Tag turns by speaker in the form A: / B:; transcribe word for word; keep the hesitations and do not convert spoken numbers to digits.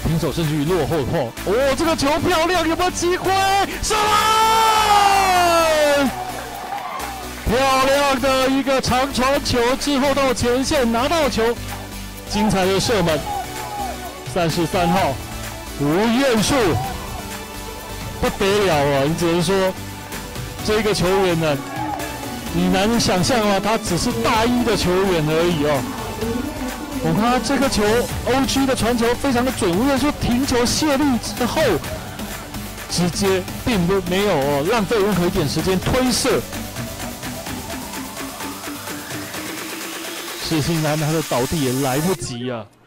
A: 平手甚至于落后后，哦，这个球漂亮，有没有机会？射门！漂亮的一个长传球之后到前线拿到球，精彩的射门。三十三号吴彦树不得了啊！你只能说这个球员呢，你难想象啊，他只是大一的球员而已哦。我看他这个球 O G 的传球非常的准，无论说停球卸力之后，直接并不没有哦浪费任何一点时间推射。世新男他的倒地也来不及啊。